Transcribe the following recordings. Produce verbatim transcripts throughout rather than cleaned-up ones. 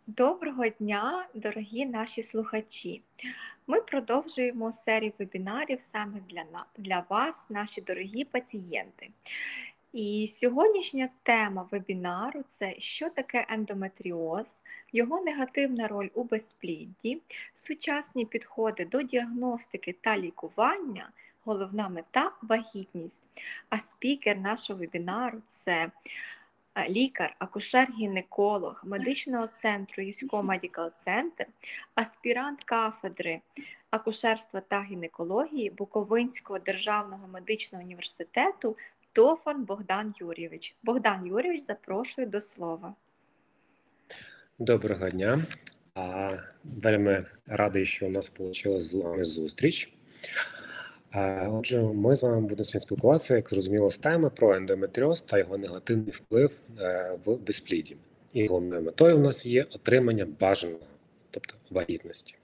Доброго дня, дорогі наші слухачі! Ми продовжуємо серію вебінарів саме для, на- для вас, наші дорогі пацієнти. І сьогоднішня тема вебінару – це що таке ендометріоз, його негативна роль у безплідді, сучасні підходи до діагностики та лікування, головна мета – вагітність. А спікер нашого вебінару – це лікар, акушер-гінеколог медичного центру Юсько Медикал Центр, аспірант кафедри акушерства та гінекології Буковинського державного медичного університету Тофан Богдан Юрійович. Богдан Юрійович, запрошую до слова. Доброго дня. А, Вельми радий, що у нас вийшла з вами зустріч. А, Отже, ми з вами будемо сьогодні спілкуватися, як зрозуміло, з теми про ендометріоз та його негативний вплив е, в безпліді. І головною метою у нас є отримання бажаного, тобто вагітності.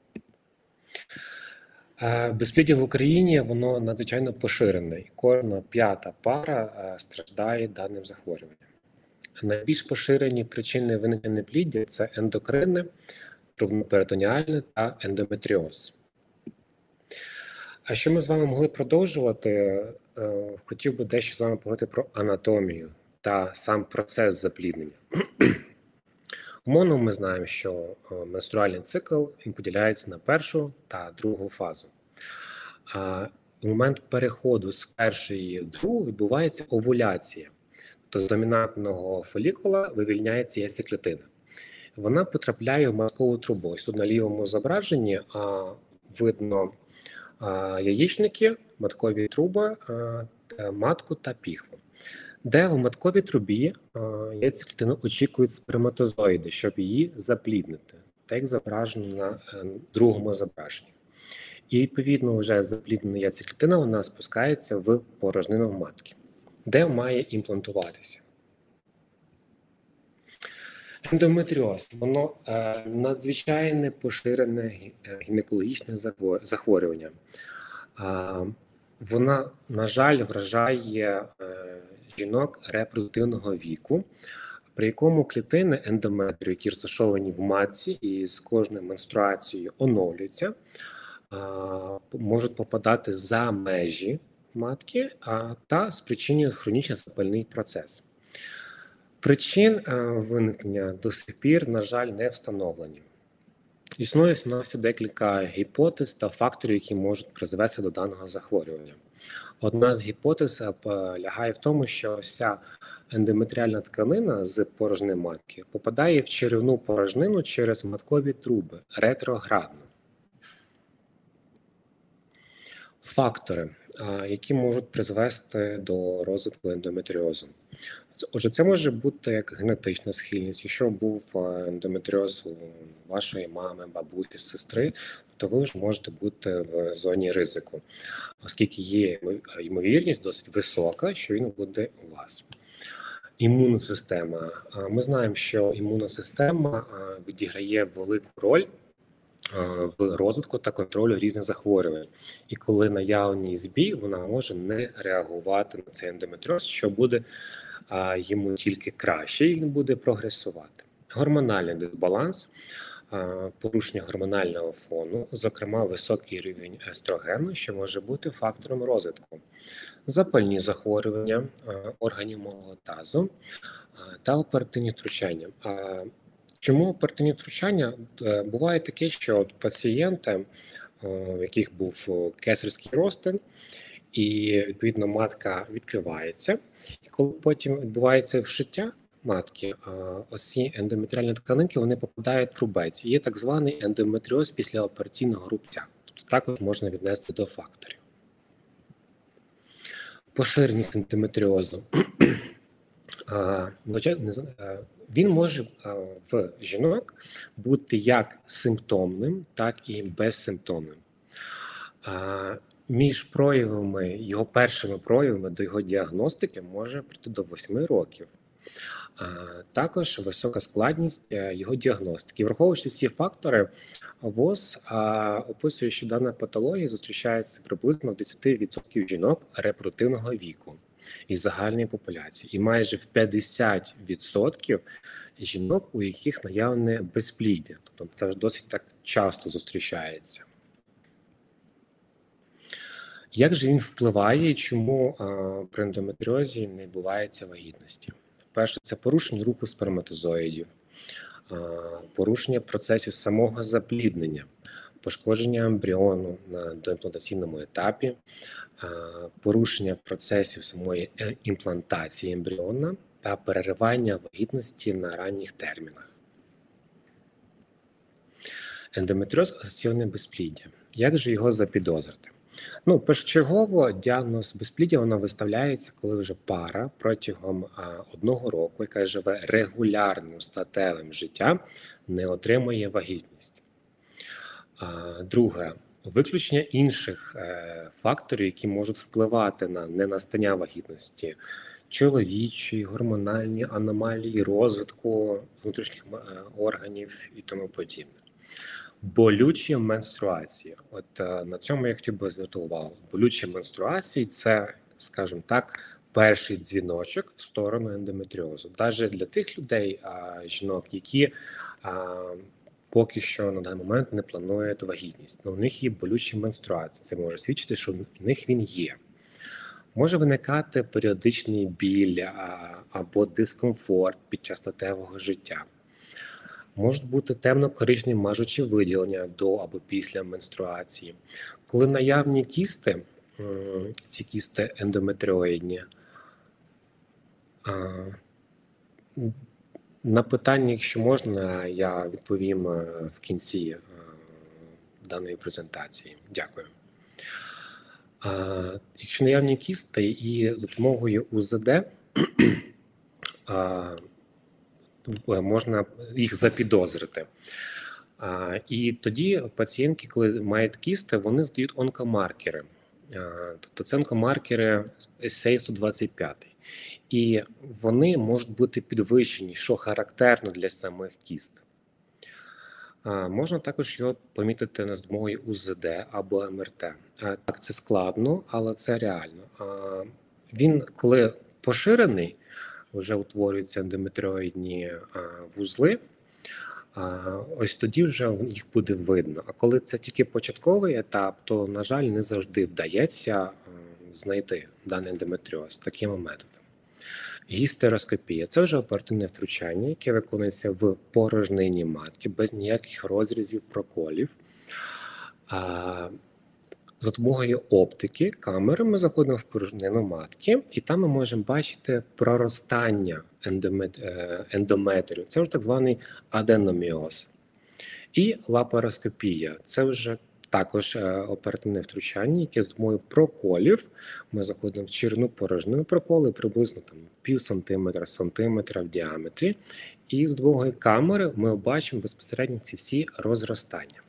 Е, Безпліддя в Україні, воно надзвичайно поширене, і кожна п'ята пара е, страждає даним захворюванням. Найбільш поширені причини виникнення непліддя – це ендокринне, трубно-перитоніальне та ендометріоз. А що ми з вами могли продовжувати, хотів би дещо з вами поговорити про анатомію та сам процес запліднення. Умовно ми знаємо, що менструальний цикл він поділяється на першу та другу фазу. А в момент переходу з першої в другу відбувається овуляція. То з домінантного фолікула вивільняється яйцеклітина. Вона потрапляє в маткову трубу. Ось тут на лівому зображенні а, видно а, яєчники, маткові труби, а, матку та піхву. Де в матковій трубі а, яйцеклітини очікують сперматозоїди, щоб її запліднити, так як зображено на а, другому зображенні. І відповідно вже запліднена яйцеклітина, вона спускається в порожнину матки, де має імплантуватися. Ендометріоз – воно е, надзвичайно поширене гінекологічне захворювання. Е, вона, на жаль, вражає е, жінок репродуктивного віку, при якому клітини ендометрію, які розташовані в матці і з кожною менструацією оновлюються, е, можуть попадати за межі матки а, та спричинює хронічний запальний процес. Причин а, виникнення до сих пір, на жаль, не встановлені. Існує всього декілька гіпотез та факторів, які можуть призвести до даного захворювання. Одна з гіпотез полягає в тому, що вся ендометріальна тканина з порожнини матки попадає в черевну порожнину через маткові труби ретроградно. Фактори, які можуть призвести до розвитку ендометріозу. Отже, це може бути як генетична схильність. Якщо був ендометріоз у вашої мами, бабусі, сестри, то ви ж можете бути в зоні ризику, оскільки є ймовірність досить висока, що він буде у вас. Імунна система. Ми знаємо, що імунна система відіграє велику роль в розвитку та контролю різних захворювань. І коли наявний збій, вона може не реагувати на цей ендометріоз, що буде а, йому тільки краще, і він буде прогресувати. Гормональний дисбаланс, а, порушення гормонального фону, зокрема високий рівень естрогену, що може бути фактором розвитку. Запальні захворювання а, органів малого тазу а, та оперативні втручання. А, Чому оперативні втручання? Буває таке, що от пацієнти, в яких був кесарський розтин, і відповідно матка відкривається, і коли потім відбувається вшиття матки, оці ендометріальні тканинки вони попадають в рубець. І є так званий ендометріоз післяопераційного рубця. Тобто також можна віднести до факторів. Поширеність ендометріозу. Він може в жінок бути як симптомним, так і безсимптомним. Між проявами, його першими проявами до його діагностики може прийти до восьми років. Також висока складність його діагностики. Враховуючи всі фактори, ВОЗ описує, що дана патологія зустрічається приблизно в десять відсотків жінок репродуктивного віку. із загальної популяції, і майже в п'ятдесят відсотків жінок, у яких наявне безпліддя. Тобто це ж досить так часто зустрічається. Як же він впливає і чому а, при ендометріозі не відбувається вагітності? Перше, це порушення руху сперматозоїдів, а, порушення процесів самого запліднення, пошкодження ембріону на доімплантаційному етапі, а, порушення процесів самої імплантації ембріона та переривання вагітності на ранніх термінах. Ендометріоз – асоційоване безпліддя. Як же його запідозрити? Ну, першочергово діагноз безпліддя вона виставляється, коли вже пара протягом а, одного року, яка живе регулярним статевим життям, не отримує вагітність. А, друге, виключення інших е, факторів, які можуть впливати на ненастання вагітності, чоловічі, гормональні аномалії розвитку внутрішніх е, органів і тому подібне. Болючі менструації. От е, на цьому я хотів би звернути увагу. Болючі менструації – це, скажімо так, перший дзвіночок в сторону ендометріозу. Навіть для тих людей, а, жінок, які а, поки що на даний момент не планують вагітність. Но у них є болючі менструації. Це може свідчити, що в них він є. Може виникати періодичний біль а, або дискомфорт під час статевого життя. Можуть бути темно-коричневі мажучі виділення до або після менструації. Коли наявні кісти, ці кісти ендометріоїдні, на питання, якщо можна, я відповім в кінці даної презентації. Дякую. Якщо наявні кісти і за допомогою УЗД можна їх запідозрити. А, і тоді пацієнтки, коли мають кісти, вони здають онкомаркери. А, тобто це онкомаркери ес ей сто двадцять п'ять. І вони можуть бути підвищені, що характерно для самих кіст. А, можна також його помітити на допомогою УЗД або ем ер те. А, так, це складно, але це реально. А, він, коли поширений, вже утворюються ендометріоїдні а, вузли, а, ось тоді вже їх буде видно. А коли це тільки початковий етап, то, на жаль, не завжди вдається а, знайти даний ендометріоз таким методом. Гістероскопія – це вже оперативне втручання, яке виконується в порожнині матки, без ніяких розрізів, проколів. А, За допомогою оптики, камери ми заходимо в порожнину матки, і там ми можемо бачити проростання ендометрію. Це вже так званий аденоміоз. І лапароскопія – це вже також оперативне втручання, яке з допомогою проколів ми заходимо в черевну порожнину, проколи приблизно там пів сантиметра, сантиметра в діаметрі. І з допомогою камери ми бачимо безпосередньо ці всі розростання.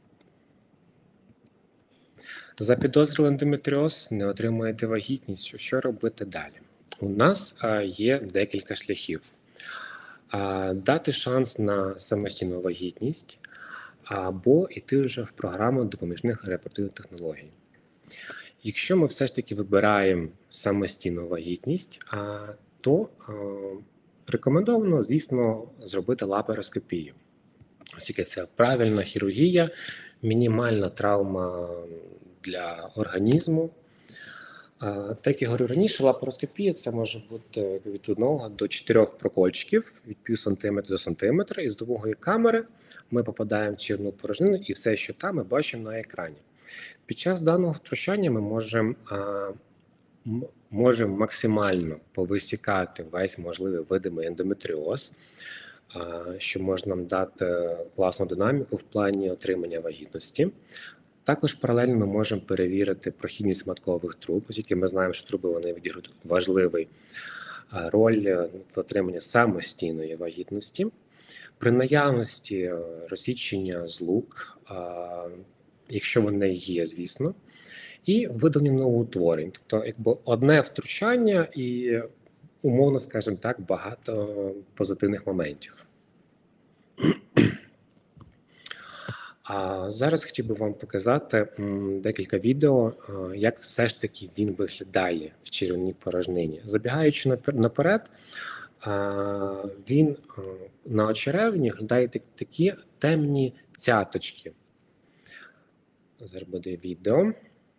Запідозрили ендометріоз, не отримуєте вагітність. Що робити далі? У нас а, є декілька шляхів. А, дати шанс на самостійну вагітність або йти вже в програму допоміжних репродуктивних технологій. Якщо ми все ж таки вибираємо самостійну вагітність, а, то а, рекомендовано, звісно, зробити лапароскопію. Оскільки це правильна хірургія, мінімальна травма для організму. Так як я говорив раніше, лапароскопія – це може бути від одного до чотирьох прокольчиків, від пів сантиметра до сантиметра, і з допомогою камери ми попадаємо в черевну порожнину, і все, що там, ми бачимо на екрані. Під час даного втручання ми можемо, можемо максимально повисікати весь можливий видимий ендометріоз, що може нам дати класну динаміку в плані отримання вагітності. Також паралельно ми можемо перевірити прохідність маткових труб, оскільки ми знаємо, що труби вони відіграють важливу роль в отриманні самостійної вагітності. При наявності розсічення злук, якщо вони є, звісно, і видалення новоутворень. Тобто, якби одне втручання і, умовно, скажімо так, багато позитивних моментів. А зараз хотів би вам показати м, декілька відео, е, як все ж таки він виглядає в черевній порожнині. Забігаючи напер- наперед, е, він е, на очеревні виглядає так- такі темні цяточки. Зараз буде відео.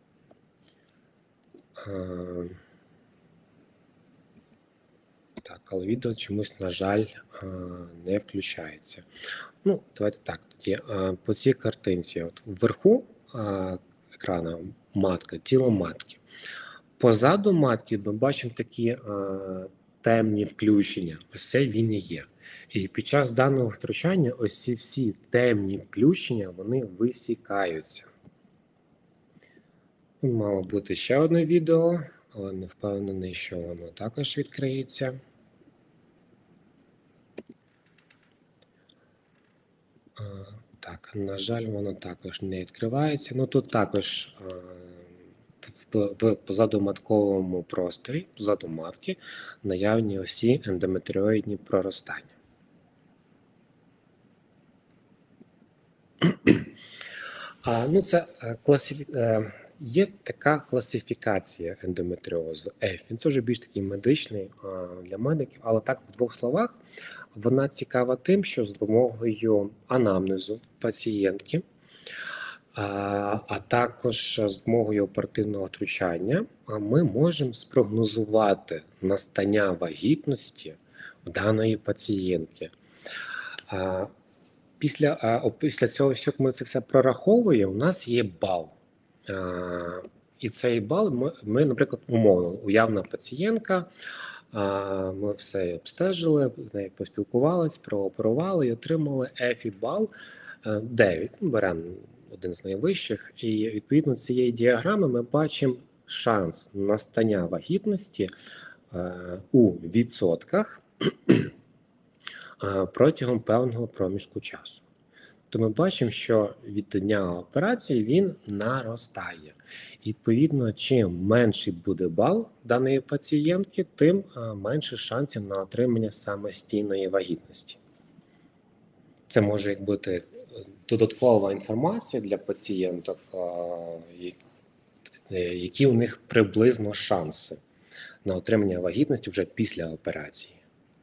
Е, Так, але відео чомусь, на жаль, е, не включається. Ну, давайте так. Тоді е, по цій картинці, от вверху е, екрана матка, тіло матки. Позаду матки ми бачимо такі е, темні включення. Ось це він і є. І під час даного втручання ось ці всі темні включення, вони висікаються. Мало бути ще одне відео, але не впевнений, що воно також відкриється. А, Так, на жаль, воно також не відкривається. Ну тут також а, в, в позадоматковому просторі, позаду матки, наявні усі ендометріоїдні проростання. А, ну, це е, класифі... е, Є така класифікація ендометріозу ЕФІН. Це вже більш такий медичний а, для медиків, але так в двох словах вона цікава тим, що з допомогою анамнезу пацієнтки, а, а також з допомогою оперативного втручання а, ми можемо спрогнозувати настання вагітності в даної пацієнтки. А, Після, а, після цього, що ми це все прораховуємо, у нас є бал. А, і цей бал ми, ми, наприклад, умовно, уявна пацієнтка, а, ми все обстежили, з нею поспілкувалися, прооперували і отримали ЕФІ бал дев'ять. Ну, беремо один з найвищих. І відповідно цієї діаграми ми бачимо шанс настання вагітності а, у відсотках протягом певного проміжку часу. То ми бачимо, що від дня операції він наростає. І, відповідно, чим менший буде бал даної пацієнтки, тим менше шансів на отримання самостійної вагітності. Це може бути додаткова інформація для пацієнток, які у них приблизно шанси на отримання вагітності вже після операції.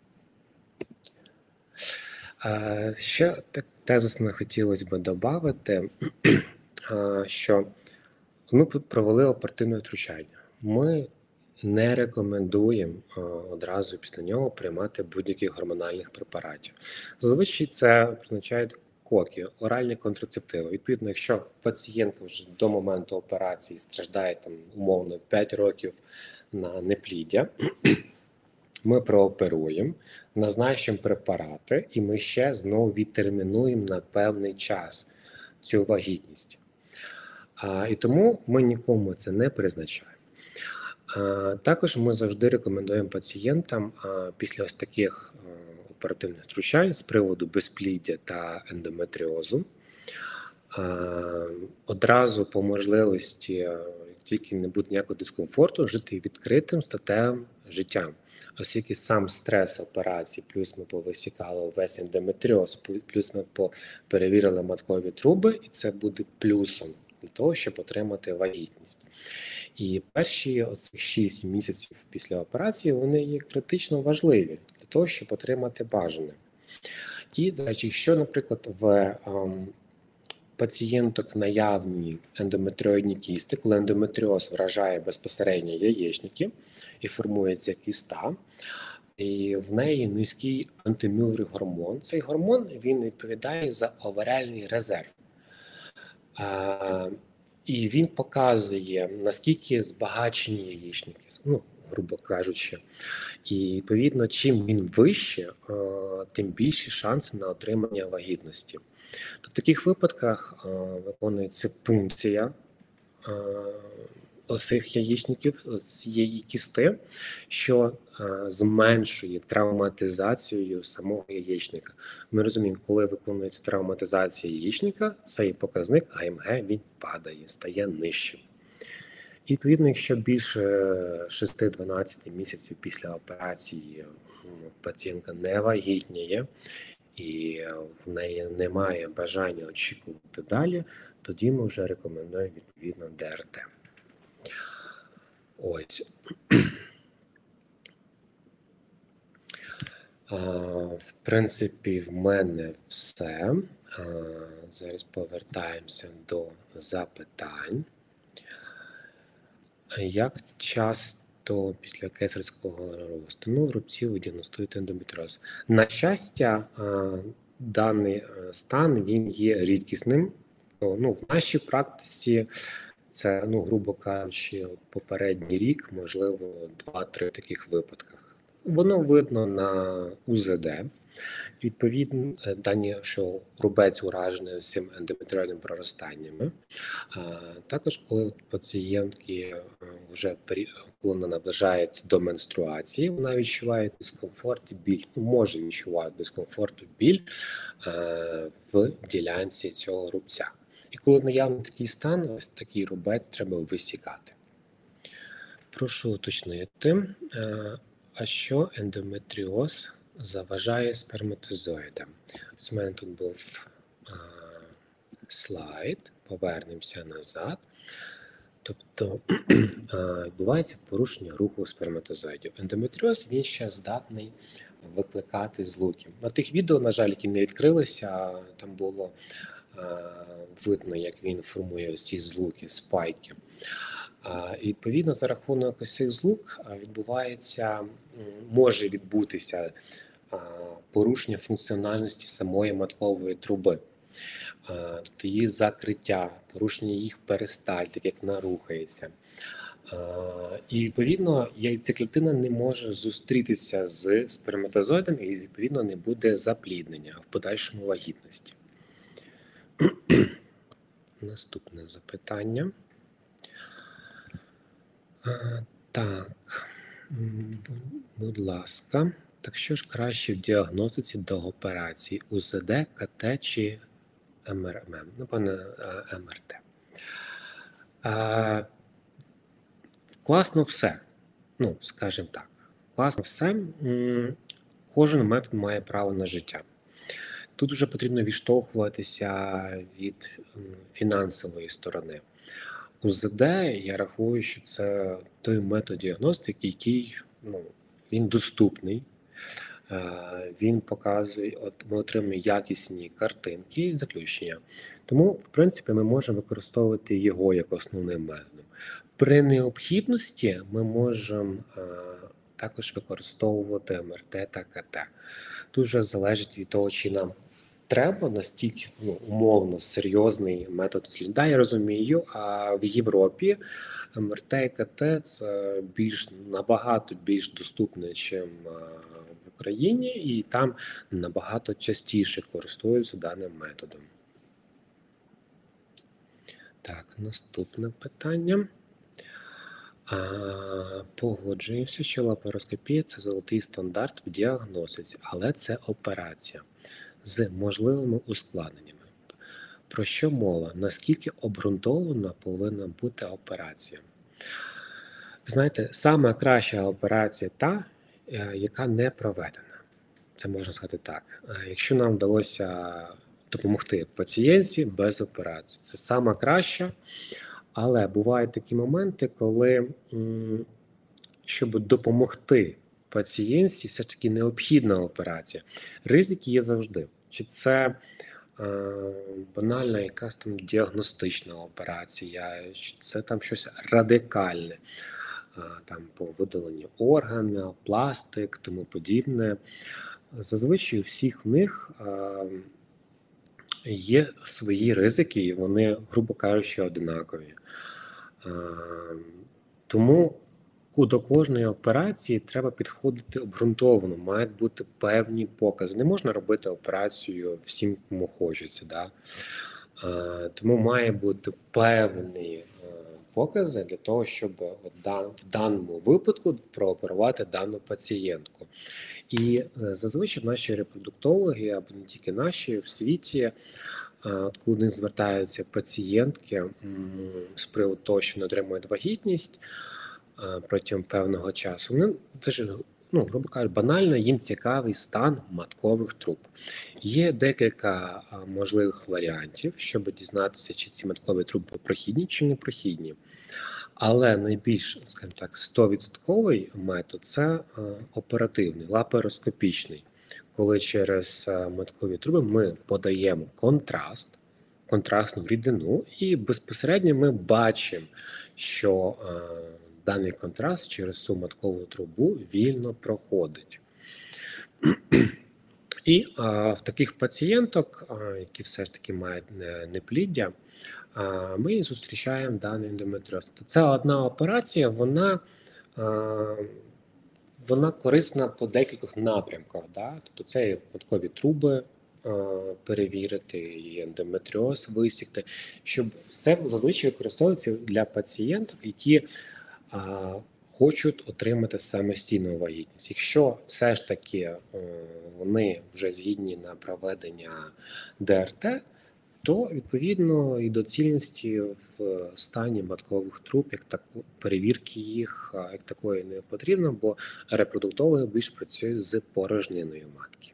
Ще тезисно хотілося б додати, що ми провели оперативне втручання. Ми не рекомендуємо одразу після нього приймати будь-яких гормональних препаратів. Зазвичай це призначають коки, оральні контрацептиви. Відповідно, якщо пацієнтка вже до моменту операції страждає там умовно п'ять років на непліддя, ми прооперуємо, назначимо препарати, і ми ще знову відтермінуємо на певний час цю вагітність. А, і тому ми нікому це не призначаємо. А, також ми завжди рекомендуємо пацієнтам а, після ось таких а, оперативних втручань з приводу безпліддя та ендометріозу а, одразу по можливості, як тільки не буде ніякого дискомфорту, жити відкритим статевим життям. Оскільки сам стрес операції, плюс ми повисікали весь ендометріоз, плюс ми перевірили маткові труби, і це буде плюсом для того, щоб отримати вагітність. І перші оцих шість місяців після операції, вони є критично важливі для того, щоб отримати бажане. І, до речі, якщо, наприклад, в ем, пацієнток наявні ендометріоїдні кісти, коли ендометріоз вражає безпосередньо яєчники і формується кіста, і в неї низький антимюллерів гормон. Цей гормон він відповідає за оваріальний резерв. А, і він показує, наскільки збагачені яєчники, ну, грубо кажучи. І, відповідно, чим він вище, тим більші шанси на отримання вагітності. То в таких випадках а, виконується пункція а, осих яєчників з цієї кісти, що а, зменшує травматизацію самого яєчника. Ми розуміємо, коли виконується травматизація яєчника, цей показник АМГ він падає, стає нижчим. І, відповідно, якщо більше шести-дванадцяти місяців після операції пацієнтка не вагітніє, і в неї немає бажання очікувати далі, тоді ми вже рекомендуємо відповідно Д Р Т. Ось. А, в принципі, в мене все. А, зараз повертаємося до запитань. Як часто після кесарського розтину рубців діагностують ендометріоз? На щастя, даний стан він є рідкісним. Ну, в нашій практиці це, ну, грубо кажучи, попередній рік, можливо, два-три таких випадках. Воно видно на У З Д. Відповідно, дані, що рубець уражений цим ендометріальним проростаннями. Також, коли пацієнтки вже коли вона наближається до менструації, вона відчуває дискомфорт і біль, може відчувати дискомфорт і біль в ділянці цього рубця. І коли наявний такий стан, ось такий рубець треба висікати. Прошу уточнити, а що ендометріоз заважає сперматозоїдам? Ось у мене тут був а, слайд, повернемося назад. Тобто відбувається порушення руху сперматозоїдів. Ендометріоз, він ще здатний викликати злуки. На тих відео, на жаль, які не відкрилися, там було а, видно, як він формує ось ці злуки, спайки. І, відповідно, за рахунок ось цих злук відбувається, може відбутися порушення функціональності самої маткової труби, тобто її закриття, порушення їх перистальтик, як вона рухається. І, відповідно, яйцеклітина не може зустрітися з сперматозоїдом і, відповідно, не буде запліднення в подальшому вагітності. Наступне запитання. А, так, будь ласка. Так що ж краще в діагностиці до операції? У З Д, К Т чи М Р М? Напевно, М Р Т. А, класно все. Ну, скажімо так. Класно все. Кожен метод має право на життя. Тут вже потрібно відштовхуватися від фінансової сторони. У З Д, я рахую, що це той метод діагностики, який, ну, він доступний, він показує, от ми отримуємо якісні картинки і заключення. Тому, в принципі, ми можемо використовувати його як основним методом. При необхідності ми можемо а, також використовувати М Р Т та К Т. Тут вже залежить від того, чи нам треба настільки, ну, умовно серйозний метод дослідження. Да, я розумію, а в Європі М Р Т і К Т це більш, набагато більш доступне, ніж в Україні, і там набагато частіше користуються даним методом. Так, наступне питання. А, погоджуємося, що лапароскопія – це золотий стандарт в діагностиці, але це операція з можливими ускладненнями. Про що мова? Наскільки обґрунтована повинна бути операція? Ви знаєте, саме краща операція та, яка не проведена. Це можна сказати так. Якщо нам вдалося допомогти пацієнтці без операції, це саме краща. Але бувають такі моменти, коли, щоб допомогти пацієнтці, все ж таки необхідна операція. Ризики є завжди. Чи це е, банальна якась там діагностична операція, чи це там щось радикальне, е, там по видаленню органів, пластик, тому подібне. Зазвичай у всіх в них е, є свої ризики, і вони, грубо кажучи, одинакові. Е, тому до кожної операції треба підходити обґрунтовано, мають бути певні покази. Не можна робити операцію всім, кому хочеться. Да? Е, тому має бути певні е, покази для того, щоб в даному випадку прооперувати дану пацієнтку. І е, зазвичай наші репродуктологи, або не тільки наші, в світі, е, коли до них звертаються пацієнтки м, з приводу того, що не отримують вагітність, протягом певного часу, вони теж ну, грубо кажучи, банально їм цікавий стан маткових труб. Є декілька а, можливих варіантів, щоб дізнатися, чи ці маткові труби прохідні чи не прохідні. Але найбільш, скажімо так, сто відсотків метод – це а, оперативний, лапароскопічний, коли через а, маткові труби ми подаємо контраст, контрастну рідину, і безпосередньо ми бачимо, що а, даний контраст через цю маткову трубу вільно проходить. І а, в таких пацієнток, а, які все ж таки мають непліддя, а, ми зустрічаємо даний ендометріоз. Тобто це одна операція, вона, а, вона корисна по декількох напрямках. Да? Тобто це і маткові труби а, перевірити, і ендометріоз висікти, щоб це зазвичай використовується для пацієнток, які а, хочуть отримати самостійну вагітність. Якщо все ж таки е, вони вже згідні на проведення ДРТ, то відповідно і доцільності в стані маткових труб, як таку перевірки їх як такої не потрібно, бо репродуктологи більш працюють з порожниною матки.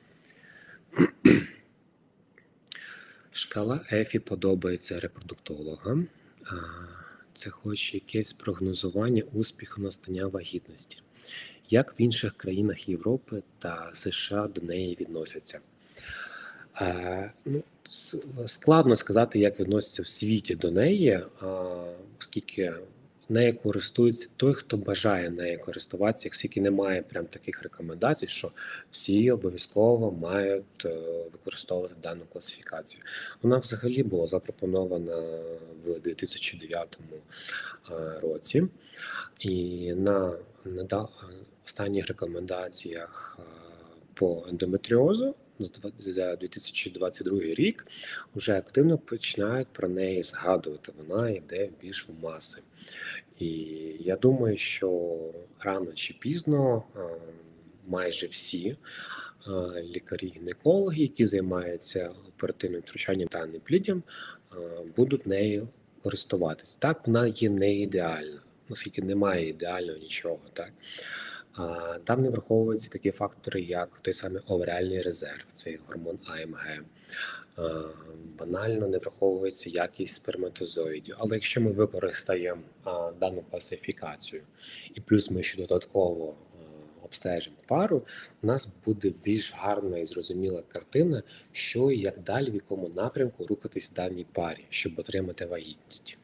Шкала ЕФІ подобається репродуктологам. Це хоч якесь прогнозування успіху настання вагітності. Як в інших країнах Європи та США до неї відносяться? Е, ну, складно сказати, як відносяться в світі до неї, е, оскільки нею користується той, хто бажає нею користуватися, оскільки немає прям таких рекомендацій, що всі обов'язково мають е, використовувати дану класифікацію. Вона взагалі була запропонована в дві тисячі дев'ятому е, році, і на, на останніх рекомендаціях е, по ендометріозу за дві тисячі двадцять другий рік вже активно починають про неї згадувати, вона йде більш в маси. І я думаю, що рано чи пізно майже всі лікарі-гінекологи, які займаються оперативним втручанням та непліддям, будуть нею користуватись. Так, вона є не ідеальна, оскільки немає ідеального нічого, так. Там не враховуються такі фактори, як той самий оваріальний резерв, цей гормон А М Г. Банально не враховується якість сперматозоїдів. Але якщо ми використаємо дану класифікацію і плюс ми ще додатково обстежимо пару, у нас буде більш гарна і зрозуміла картина, що і як далі, в якому напрямку рухатись даній парі, щоб отримати вагітність.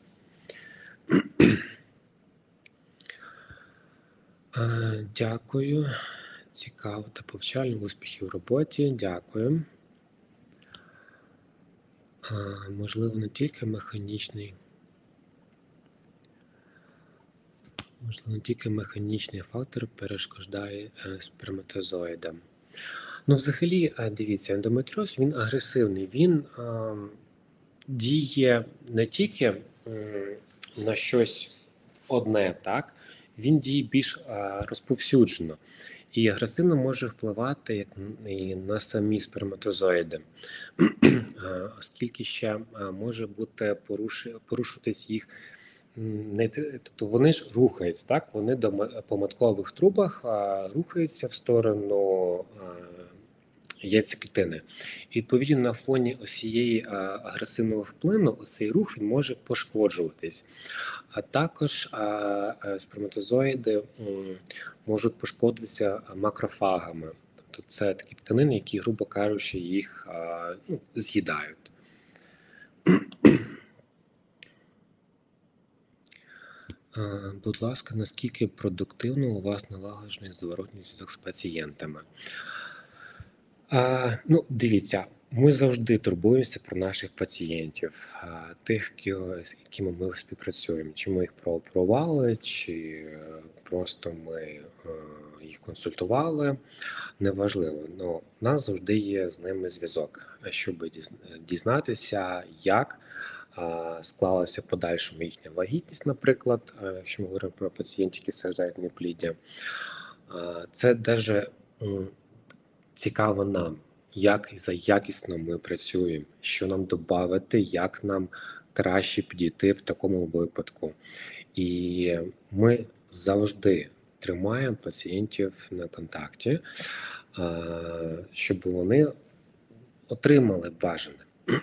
Дякую. Цікаво та повчально. Успіхів в роботі. Дякую. А, можливо, не тільки механічний. Можливо, не тільки механічний фактор перешкоджає сперматозоїдам. Ну, взагалі, дивіться, ендометріоз, він агресивний. Він а, діє не тільки м, на щось одне, так? Він діє більш а, розповсюджено і агресивно може впливати як і на самі сперматозоїди, оскільки ще а, може бути порушу, порушуватись їх, не, тобто вони ж рухаються, так? Вони до, по маткових трубах а, рухаються в сторону а, яйцеклітини. І відповідно на фоні осієї агресивного впливу цей рух він може пошкоджуватись. А також а, а, сперматозоїди м, можуть пошкодитися макрофагами. Тобто це такі тканини, які, грубо кажучи, їх а, ну, з'їдають. А, будь ласка, наскільки продуктивно у вас налагоджений зворотній зв'язок з пацієнтами? А, ну, дивіться, ми завжди турбуємося про наших пацієнтів, а, тих, з якими ми співпрацюємо. Чи ми їх прооперували, чи просто ми а, їх консультували, неважливо. Но у нас завжди є з ними зв'язок, щоб дізнатися, як а, склалася в подальшому їхня вагітність, наприклад, а, якщо ми говоримо про пацієнтів, які страждають непліддям. А, це навіть цікаво нам, як за якісно ми працюємо, що нам додати, як нам краще підійти в такому випадку. І ми завжди тримаємо пацієнтів на контакті, щоб вони отримали бажане.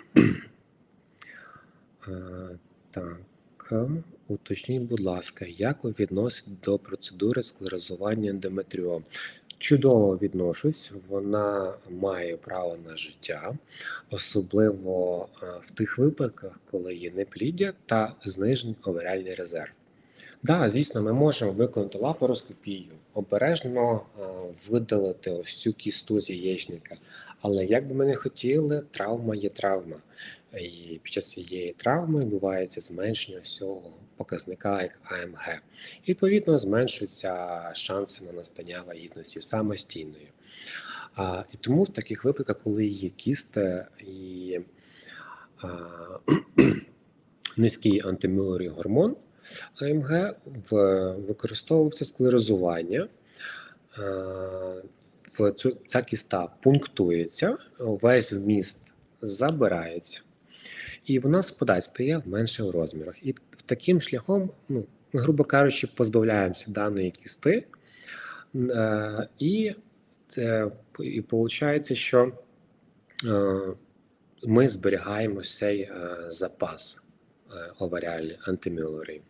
Так, уточніть, будь ласка, як ви відносите до процедури склерозування ендометріому? Чудово відношусь, вона має право на життя, особливо в тих випадках, коли є непліддя та знижений оваріальний резерв. Так, да, звісно, ми можемо виконати лапароскопію, обережно видалити ось цю кісту з яєчника, але як би ми не хотіли, травма є травма. І під час цієї травми відбувається зменшення всього показника як А М Г. І, відповідно, зменшуються шанси на настання вагітності самостійної. А, І тому в таких випадках, коли є кісти і а, низький антимюллерів гормон А М Г, використовується склерозування. А, в цю, ця кіста пунктується, весь вміст забирається. І вона спадає, стає в менших розмірах. І таким шляхом, ну, ми, грубо кажучи, позбавляємося даної кісти. Е, і це і виходить, що е, ми зберігаємо цей е, запас е, оваріальний антимюллерів.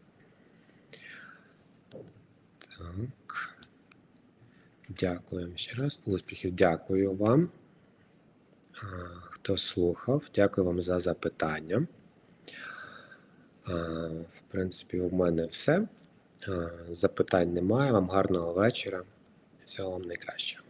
Так. Дякуємо ще раз. Успіхів. Дякую вам. Хто слухав, дякую вам за запитання. В принципі, у мене все. Запитань немає. Вам гарного вечора. Всього вам найкращого.